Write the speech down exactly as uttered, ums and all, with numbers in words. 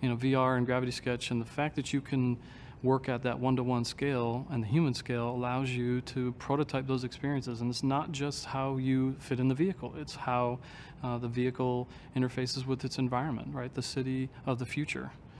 you know, V R and Gravity Sketch, and the fact that you can work at that one-to-one scale and the human scale allows you to prototype those experiences. And it's not just how you fit in the vehicle, it's how uh, the vehicle interfaces with its environment, right? The city of the future.